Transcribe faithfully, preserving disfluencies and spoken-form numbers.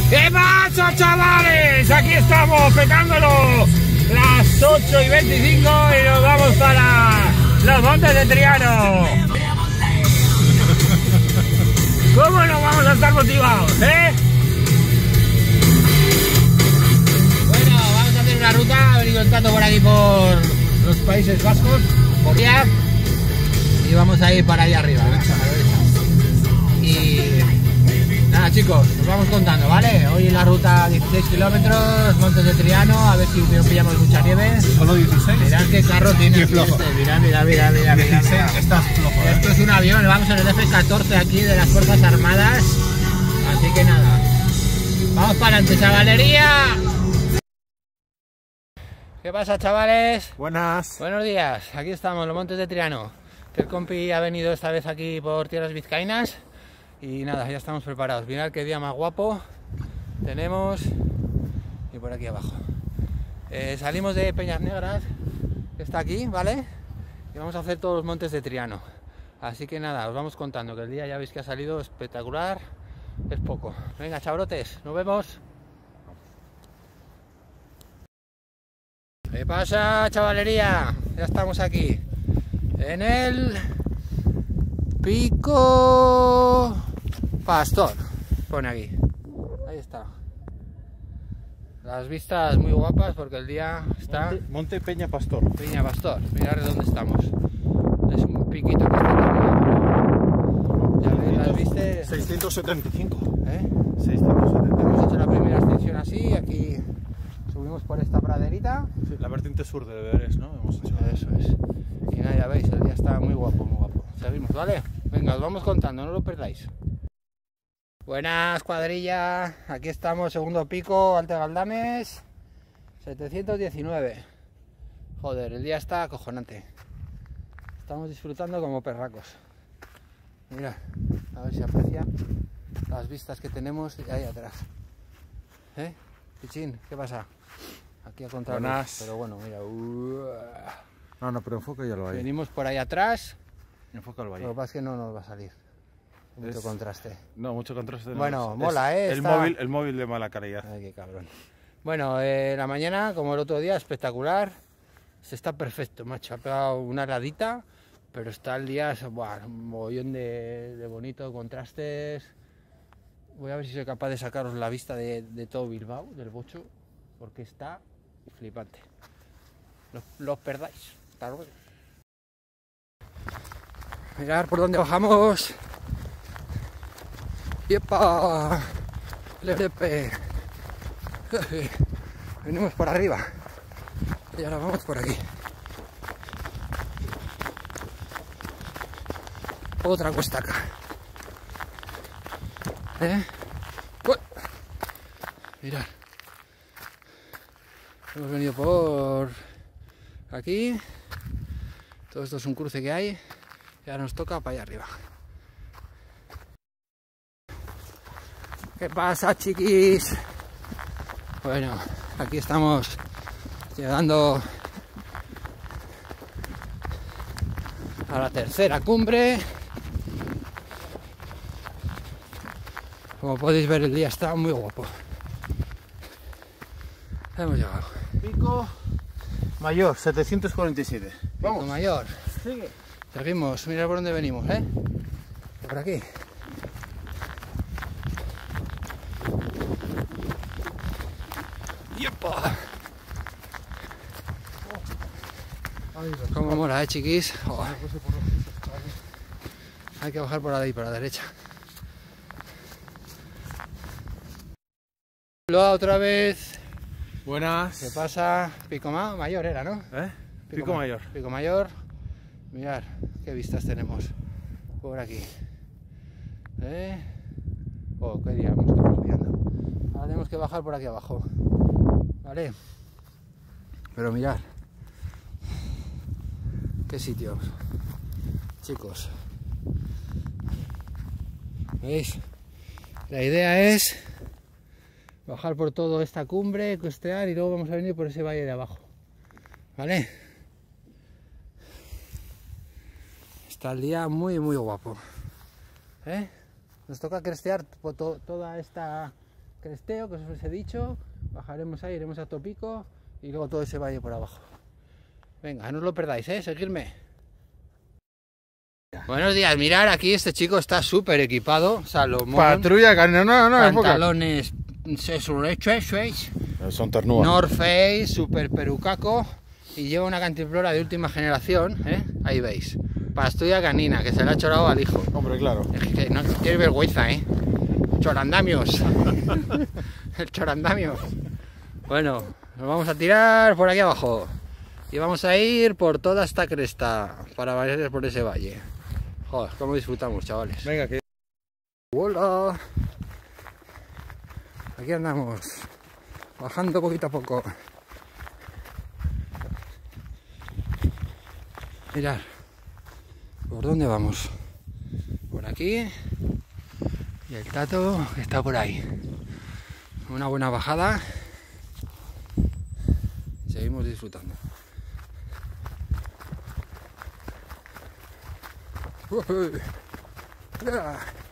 ¿Qué pasa, chavales? Aquí estamos petándolo las ocho y veinticinco y nos vamos para los Montes de Triano. ¿Cómo nos vamos a estar motivados, eh? Bueno, vamos a hacer una ruta, he venido entrando por aquí por los Países Vascos, por Iaz, y vamos a ir para allá arriba, a la derecha. Y nada, chicos, nos vamos contando, ¿vale? Hoy en la ruta dieciséis kilómetros, Montes de Triano, a ver si no pillamos mucha nieve. ¿Solo dieciséis? Mirad qué carro tiene este, mirad, mirad, mirad, mirad, mirad, mirad. Estás flojo, ¿eh? Esto es un avión, vamos en el F catorce aquí de las Fuerzas Armadas, así que nada, vamos para adelante, chavalería. ¿Qué pasa, chavales? Buenas. Buenos días, aquí estamos en los Montes de Triano, que el compi ha venido esta vez aquí por tierras vizcaínas. Y nada, ya estamos preparados. Mirad qué día más guapo tenemos. Y por aquí abajo eh, salimos de Peñas Negras, que está aquí, ¿vale? Y vamos a hacer todos los Montes de Triano. Así que nada, os vamos contando que el día ya veis que ha salido espectacular. Es poco. Venga, chavrotes, nos vemos. ¿Qué pasa, chavalería? Ya estamos aquí en el Pico Pastor, pone aquí. Ahí está. Las vistas muy guapas porque el día está... Monte, Monte Peña Pastor. Peña Pastor, mirad dónde estamos. Es un piquito que está aquí. Ya veis las vistas. seiscientos setenta y cinco. ¿Eh? seiscientos setenta. Hemos hecho la primera extensión así, aquí subimos por esta praderita. Sí, la vertiente sur de Deberes, ¿no? Hemos hecho. Eso es. Y nada, ya veis, el día está muy guapo, muy guapo. Seguimos, ¿vale? Venga, os vamos contando, no lo perdáis. Buenas, cuadrilla. Aquí estamos, segundo pico, Alte Galdames, setecientos diecinueve. Joder, el día está acojonante. Estamos disfrutando como perracos. Mira, a ver si aprecia las vistas que tenemos de ahí atrás. ¿Eh? Pichín, ¿qué pasa? Aquí a contraluz. Buenas. Pero bueno, mira. Uh, No, no, pero enfoca ya lo hay. venimos por ahí atrás. Enfoca el Lo valle. que pasa es que no nos va a salir. Mucho Es- contraste. No, mucho contraste. no Bueno, es. mola, Es ¿eh? El Está- móvil, el móvil de mala calidad. Ay, qué cabrón. Bueno, eh, la mañana, como el otro día, espectacular. Se está perfecto, macho. Ha pegado una heladita, pero está el día, buah, un mogollón de, de bonito, contrastes. Voy a ver si soy capaz de sacaros la vista de, de todo Bilbao, del Bocho, porque está flipante. No los perdáis. Hasta luego. Mirad por dónde bajamos. ¡Yepa! ¡Lepe! Venimos por arriba y ahora vamos por aquí. Otra cuesta acá. ¿Eh? ¡Uy! Mirad. Hemos venido por aquí. Todo esto es un cruce que hay. Y ahora nos toca para allá arriba. ¿Qué pasa, chiquis? Bueno, aquí estamos llegando a la tercera cumbre. Como podéis ver, el día está muy guapo. Hemos llegado. Pico Mayor, setecientos cuarenta y siete. Pico Mayor. Sigue. Seguimos, mira por dónde venimos, ¿eh? Por aquí. ¡Yepa! Cómo mola, eh, chiquis. Oh. Hay que bajar por ahí, por la derecha. Loa otra vez. Buenas. ¿Qué pasa? Pico ma Mayor era, ¿no? ¿Eh? Pico Ma- Mayor. Pico Mayor. Mirad qué vistas tenemos por aquí. ¿Eh? Oh, qué día hemos estado viendo. Ahora tenemos que bajar por aquí abajo. ¿Vale? Pero mirad. Qué sitios. Chicos. ¿Veis? La idea es bajar por toda esta cumbre, costear y luego vamos a venir por ese valle de abajo. ¿Vale? Está el día muy muy guapo. ¿Eh? Nos toca crestear to- to- toda esta cresteo que os he dicho, bajaremos ahí, iremos a Topico y luego todo ese valle por abajo. Venga, no os lo perdáis, ¿eh? Seguidme. Buenos días, mirar aquí este chico está súper equipado, Salomón. Patrulla canina, no, no, pantalones son ternúas. North Face, súper perucaco y lleva una cantimplora de última generación, ¿eh? Ahí veis. Patrulla canina, que se le ha chorado al hijo. Hombre, claro. Es que no tiene vergüenza, ¿eh? Chorandamios. El chorandamio. Bueno, nos vamos a tirar por aquí abajo. Y vamos a ir por toda esta cresta para variar por ese valle. Joder, cómo disfrutamos, chavales. Venga, que... Hola. Aquí andamos. Bajando poquito a poco. Mirad. ¿Por dónde vamos? Por aquí. Y el Tato está por ahí. Una buena bajada. Seguimos disfrutando. Uh-huh. Yeah.